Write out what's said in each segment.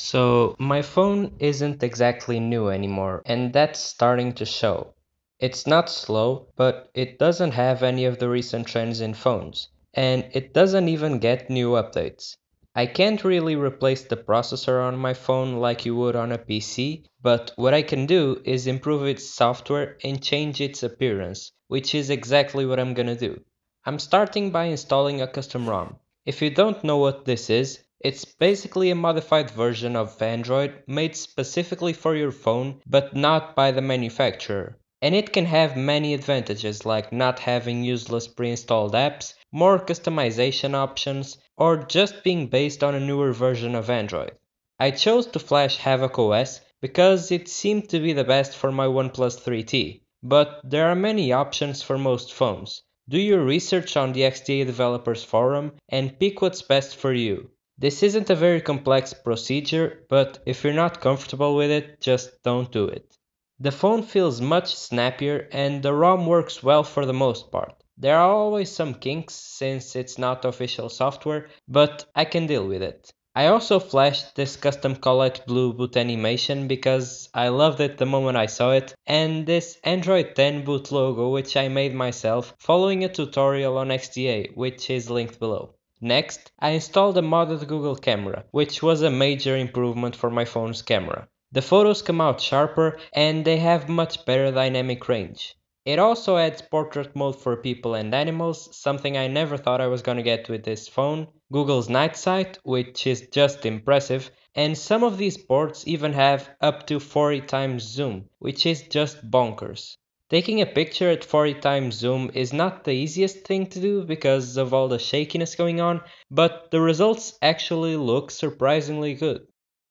So, my phone isn't exactly new anymore, and that's starting to show. It's not slow, but it doesn't have any of the recent trends in phones, and it doesn't even get new updates. I can't really replace the processor on my phone like you would on a PC, but what I can do is improve its software and change its appearance, which is exactly what I'm gonna do. I'm starting by installing a custom ROM. If you don't know what this is, it's basically a modified version of Android made specifically for your phone, but not by the manufacturer. And it can have many advantages like not having useless pre-installed apps, more customization options, or just being based on a newer version of Android. I chose to flash Havoc OS because it seemed to be the best for my OnePlus 3T, but there are many options for most phones. Do your research on the XDA Developers Forum and pick what's best for you. This isn't a very complex procedure, but if you're not comfortable with it, just don't do it. The phone feels much snappier and the ROM works well for the most part. There are always some kinks since it's not official software, but I can deal with it. I also flashed this custom Colette Blue boot animation because I loved it the moment I saw it, and this Android 10 boot logo which I made myself following a tutorial on XDA, which is linked below. Next, I installed a modded Google camera, which was a major improvement for my phone's camera. The photos come out sharper and they have much better dynamic range. It also adds portrait mode for people and animals, something I never thought I was gonna get with this phone, Google's night sight, which is just impressive, and some of these ports even have up to 40 times zoom, which is just bonkers. Taking a picture at 40 times zoom is not the easiest thing to do because of all the shakiness going on, but the results actually look surprisingly good.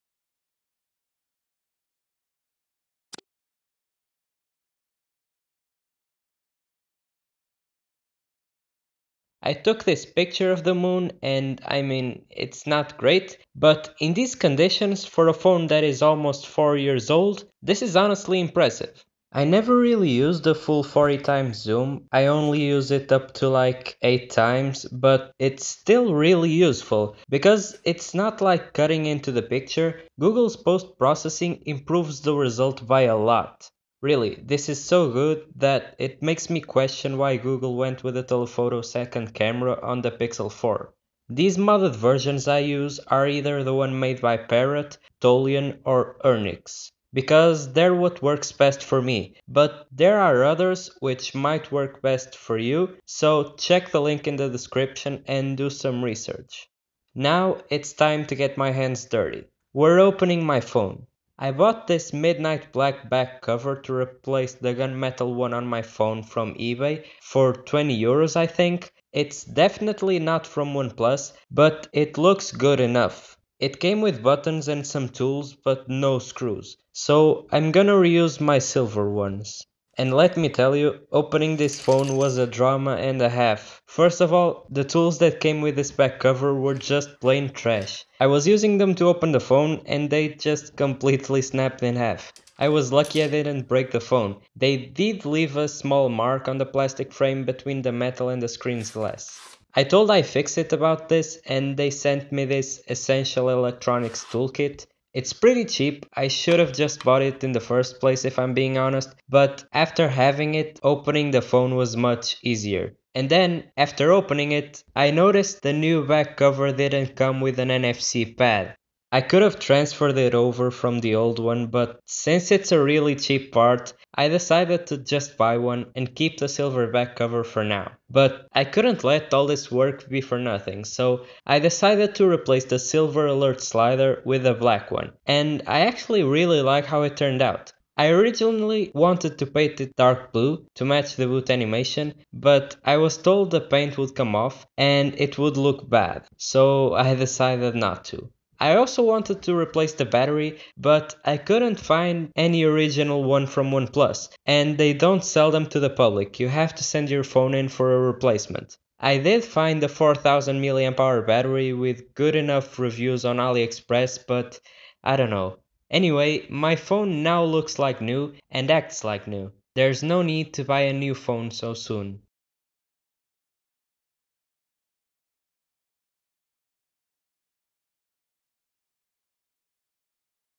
I took this picture of the moon and I mean, it's not great, but in these conditions for a phone that is almost 4 years old, this is honestly impressive. I never really used the full 40 times zoom, I only use it up to like 8 times, but it's still really useful because it's not like cutting into the picture, Google's post-processing improves the result by a lot. Really, this is so good that it makes me question why Google went with a telephoto second camera on the Pixel 4. These modded versions I use are either the one made by Parrot, Tolian or Ernix, because they're what works best for me, but there are others which might work best for you, so check the link in the description and do some research. Now it's time to get my hands dirty. We're opening my phone. I bought this midnight black back cover to replace the gunmetal one on my phone from eBay for 20 euros I think. It's definitely not from OnePlus, but it looks good enough. It came with buttons and some tools, but no screws, so I'm gonna reuse my silver ones. And let me tell you, opening this phone was a drama and a half. First of all, the tools that came with this back cover were just plain trash. I was using them to open the phone and they just completely snapped in half. I was lucky I didn't break the phone. They did leave a small mark on the plastic frame between the metal and the screen's glass. I told iFixit about this and they sent me this Essential Electronics Toolkit. It's pretty cheap, I should have just bought it in the first place if I'm being honest, but after having it, opening the phone was much easier. And then, after opening it, I noticed the new back cover didn't come with an NFC pad. I could have transferred it over from the old one, but since it's a really cheap part, I decided to just buy one and keep the silver back cover for now. But I couldn't let all this work be for nothing, so I decided to replace the silver alert slider with a black one, and I actually really like how it turned out. I originally wanted to paint it dark blue to match the boot animation, but I was told the paint would come off and it would look bad, so I decided not to. I also wanted to replace the battery, but I couldn't find any original one from OnePlus, and they don't sell them to the public, you have to send your phone in for a replacement. I did find a 4000 mAh battery with good enough reviews on AliExpress, but I don't know. Anyway, my phone now looks like new and acts like new. There's no need to buy a new phone so soon.